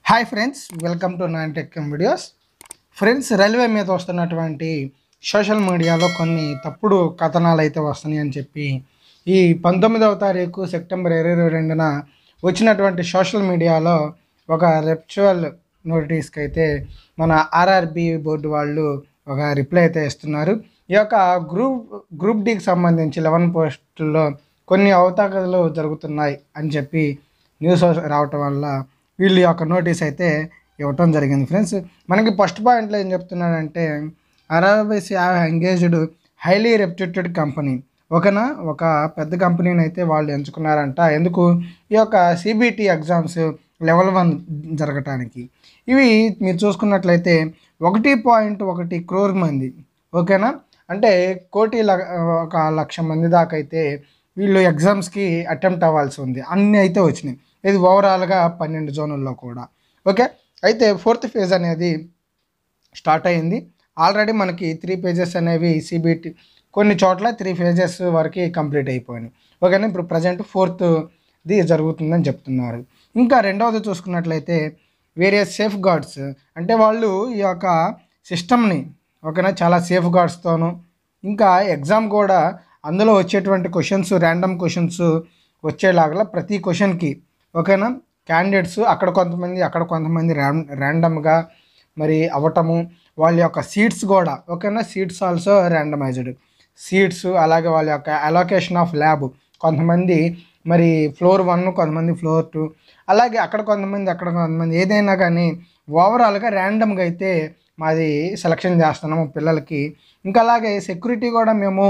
Hi friends, welcome to Ntpc వీడియోస్. Friends, railway మీద వస్తున్నటువంటి సోషల్ మీడియాలో కొన్ని తప్పుడు కథనాలు అయితే వస్తున్నాయి అని చెప్పి ఈ 19వ తారీఖు సెప్టెంబర్ 2022న వచ్చినటువంటి సోషల్ మీడియాలో ఒక రెఫ్చువల్ నోటీస్కి అయితే మన ఆర్ఆర్బి బోర్డు వాళ్ళు ఒక రిప్లై అయితే ఇస్తున్నారు. ఈ యొక్క గ్రూప్ డికి సంబంధించి 11 పోస్టుల్లో కొన్ని అవతాకలు జరుగుతున్నాయి అని చెప్పి న్యూస్ రావటం వల్ల వీళ్ళు యొక్క నోటీస్ అయితే ఇవ్వటం జరిగింది. ఫ్రెండ్స్, మనకి ఫస్ట్ పాయింట్లో ఏం చెప్తున్నాడంటే RRBs have engaged highly reputed company. ఓకేనా, ఒక పెద్ద కంపెనీని అయితే వాళ్ళు ఎంచుకున్నారంట. ఎందుకు? ఈ యొక్క సిబిటి ఎగ్జామ్స్ లెవెల్ 1 జరగటానికి. ఇవి మీరు చూసుకున్నట్లయితే 1.1 crore మంది, ఓకేనా, అంటే ఒక 1,00,000 మంది దాకా అయితే వీళ్ళు ఎగ్జామ్స్కి అటెంప్ట్ అవ్వాల్సి ఉంది. అన్నీ అయితే వచ్చినాయి. ఇది ఓవరాల్గా 12 జోన్లలో కూడా. ఓకే, అయితే 4th ఫేజ్ అనేది స్టార్ట్ అయింది. ఆల్రెడీ మనకి 3 పేజెస్ అనేవి సిబిటి, కొన్ని చోట్ల 3 పేజెస్ వరకు కంప్లీట్ అయిపోయినాయి. ఓకేనా, ఇప్పుడు ప్రజెంట్ 4th జరుగుతుందని చెప్తున్నారు. ఇంకా రెండవది చూసుకున్నట్లయితే వేరియస్ సేఫ్ గార్డ్స్, అంటే వాళ్ళు ఈ యొక్క సిస్టమ్ని, ఓకేనా, చాలా సేఫ్ గార్డ్స్తోనూ, ఇంకా ఎగ్జామ్ కూడా అందులో వచ్చేటువంటి క్వశ్చన్స్ ర్యాండమ్ క్వశ్చన్స్ వచ్చేలాగా ప్రతి క్వశ్చన్కి, ఓకేనా, క్యాండిడేట్స్ అక్కడ కొంతమంది ర్యాండమ్గా మరి అవ్వటము, వాళ్ళ యొక్క సీట్స్ కూడా, ఓకేనా, సీట్స్ ఆల్సో ర్యాండమైజ్డ్ సీట్స్. అలాగే వాళ్ళ యొక్క అలొకేషన్ ఆఫ్ ల్యాబ్, కొంతమంది మరి ఫ్లోర్ 1, కొంతమంది ఫ్లోర్ 2, అలాగే అక్కడ కొంతమంది ఏదైనా కానీ ఓవరాల్గా ర్యాండమ్గా అయితే మాది సెలక్షన్ చేస్తున్నాము పిల్లలకి. ఇంకా అలాగే సెక్యూరిటీ కూడా మేము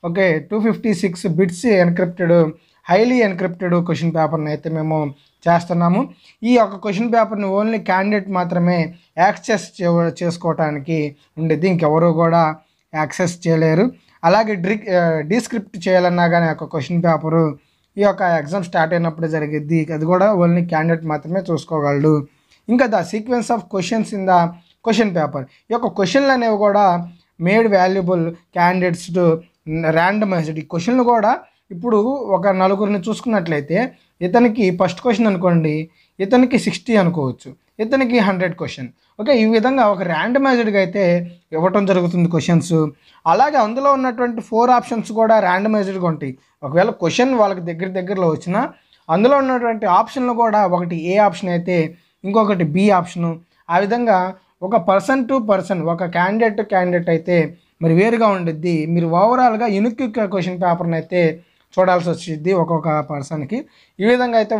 256 bits encrypted, highly encrypted question పేపర్ని అయితే మేము చేస్తున్నాము. ఈ యొక్క క్వశ్చన్ పేపర్ని ఓన్లీ క్యాండిడేట్ మాత్రమే యాక్సెస్ చేసుకోవటానికి ఉండేది, ఇంకెవరు కూడా యాక్సెస్ చేయలేరు. అలాగే డీస్క్రిప్ట్ చేయాలన్నా కానీ ఒక క్వశ్చన్ పేపరు ఈ యొక్క ఎగ్జామ్ స్టార్ట్ అయినప్పుడు జరిగిద్ది, అది కూడా ఓన్లీ క్యాండిడేట్ మాత్రమే చూసుకోగలడు. ఇంకా the sequence of questions in the question paper, ఈ యొక్క క్వశ్చన్లు అనేవి కూడా made valuable candidates to randomised. ఈ క్వశ్చన్లు కూడా ఇప్పుడు ఒక 4 చూసుకున్నట్లయితే ఇతనికి ఫస్ట్ క్వశ్చన్ అనుకోండి, ఇతనికి 60 అనుకోవచ్చు, ఇతనికి 100 క్వశ్చన్. ఓకే, ఈ విధంగా ఒక ర్యాండమైజ్డ్గా అయితే ఇవ్వటం జరుగుతుంది క్వశ్చన్స్. అలాగే అందులో ఉన్నటువంటి 4 ఆప్షన్స్ కూడా ర్యాండమైజ్డ్గా ఉంటాయి. ఒకవేళ క్వశ్చన్ వాళ్ళకి దగ్గరలో వచ్చినా అందులో ఉన్నటువంటి ఆప్షన్లు కూడా ఒకటి ఏ ఆప్షన్ అయితే ఇంకొకటి బి ఆప్షను. ఆ విధంగా ఒక పర్సన్ టు పర్సన్, ఒక క్యాండిడేట్ అయితే మరి వేరుగా ఉండిద్ది. మీరు ఓవరాల్గా యూనిక్ క్వశ్చన్ పేపర్ని అయితే చూడాల్సి వచ్చింది ఒక్కొక్క పర్సన్కి. ఈ విధంగా అయితే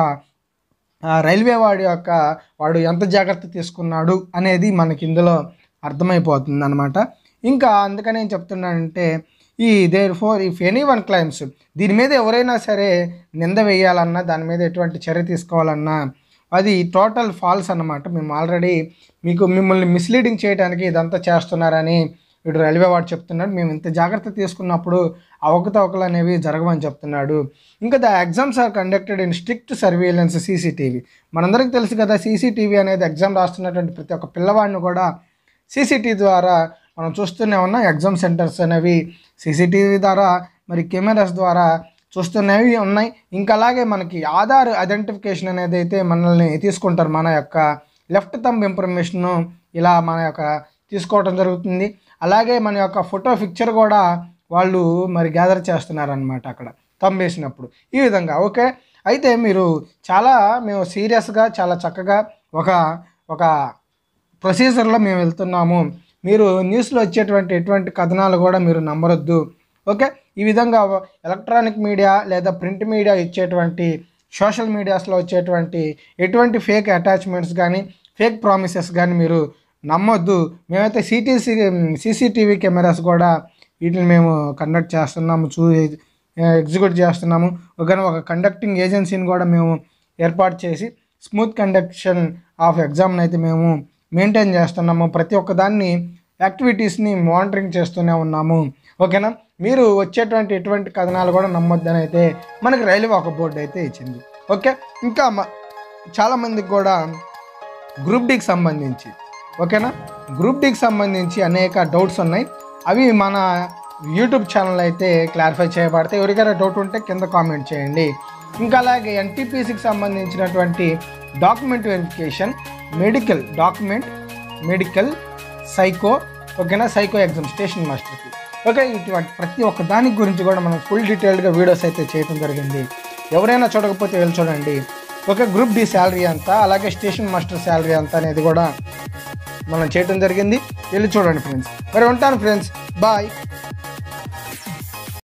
రైల్వే వాడు ఎంత జాగ్రత్త తీసుకున్నాడు అనేది మనకి ఇందులో అర్థమైపోతుంది అనమాట. ఇంకా అందుకని ఏం చెప్తున్నానంటే therefore if anyone claims, దీని మీద ఎవరైనా సరే నింద వేయాలన్నా, దాని మీద ఎటువంటి చర్య తీసుకోవాలన్నా అది టోటల్ ఫాల్స్ అన్నమాట. మేము ఆల్రెడీ మిమ్మల్ని మిస్లీడింగ్ చేయడానికి ఇదంతా చేస్తున్నారని వీడు రైల్వే వాడు చెప్తున్నాడు. మేము ఇంత జాగ్రత్త తీసుకున్నప్పుడు అవకతవకలు అనేవి జరగవని చెప్తున్నాడు. ఇంకా the exams are conducted in strict surveillance CCTV. మనందరికీ తెలుసు కదా, సీసీటీవీ అనేది ఎగ్జామ్ రాస్తున్నటువంటి ప్రతి ఒక్క పిల్లవాడిని కూడా సీసీటీవీ ద్వారా మనం చూస్తూనే ఉన్నాం. ఎగ్జామ్ సెంటర్స్ అనేవి సీసీటీవీ ద్వారా మరి కెమెరాస్ ద్వారా చూస్తున్నవి ఉన్నాయి. ఇంకా అలాగే మనకి ఆధార్ ఐడెంటిఫికేషన్ అనేది అయితే మనల్ని తీసుకుంటారు. మన యొక్క లెఫ్ట్ థంబ్ ఇన్ఫర్మేషను ఇలా మన యొక్క తీసుకోవడం జరుగుతుంది. అలాగే మన యొక్క ఫోటో పిక్చర్ కూడా వాళ్ళు మరి గ్యాదర్ చేస్తున్నారనమాట అక్కడ థంబ్ వేసినప్పుడు. ఈ విధంగా ఓకే, అయితే మేము సీరియస్గా చాలా చక్కగా ఒక ప్రొసీజర్లో మేము వెళ్తున్నాము. మీరు న్యూస్లో వచ్చేటువంటి ఎటువంటి కథనాలు కూడా మీరు నమ్మరొద్దు. ఓకే, ఈ విధంగా ఎలక్ట్రానిక్ మీడియా లేదా ప్రింట్ మీడియా ఇచ్చేటువంటి సోషల్ మీడియాస్లో వచ్చేటువంటి ఎటువంటి ఫేక్ అటాచ్మెంట్స్ కానీ ఫేక్ ప్రామిసెస్ కానీ మీరు నమ్మొద్దు. మేమైతే సీసీటీవీ కెమెరాస్ కూడా వీటిని మేము కండక్ట్ చేస్తున్నాము, ఎగ్జిక్యూట్ చేస్తున్నాము. ఒక కండక్టింగ్ ఏజెన్సీని కూడా మేము ఏర్పాటు చేసి స్మూత్ కండక్షన్ ఆఫ్ ఎగ్జామ్ని అయితే మేము మెయింటైన్ చేస్తున్నాము. ప్రతి ఒక్క దాన్ని యాక్టివిటీస్ని మానిటరింగ్ చేస్తూనే ఉన్నాము. ఓకేనా, మీరు వచ్చేటువంటి ఎటువంటి కథనాలు కూడా నమ్మొద్దని అయితే మనకి రైల్వే ఒక బోర్డు అయితే ఇచ్చింది. ఓకే, ఇంకా చాలామందికి కూడా గ్రూప్ డికి సంబంధించి, ఓకేనా, గ్రూప్ డికి సంబంధించి అనేక డౌట్స్ ఉన్నాయి. అవి మన యూట్యూబ్ ఛానల్ అయితే క్లారిఫై చేయబడతాయి. ఎవరికైనా డౌట్ ఉంటే కింద కామెంట్ చేయండి. ఇంకా అలాగే ఎన్టీపీసీకి సంబంధించినటువంటి డాక్యుమెంట్ వెరిఫికేషన్, మెడికల్ సైకో, ఓకేనా, సైకో ఎగ్జామ్ స్టేషన్ మాస్టర్కి. ఓకే, ఇటువంటి ప్రతి ఒక్క దానికి గురించి కూడా మనం ఫుల్ డీటెయిల్డ్గా వీడియోస్ అయితే చేయడం జరిగింది. ఎవరైనా చూడకపోతే వెళ్ళి చూడండి. ఓకే, గ్రూప్ డి శాలరీ అంతా, అలాగే స్టేషన్ మాస్టర్ శాలరీ అంతా అనేది కూడా మనం చేయడం జరిగింది. వెళ్ళి చూడండి ఫ్రెండ్స్. మరి ఉంటాను ఫ్రెండ్స్, బాయ్.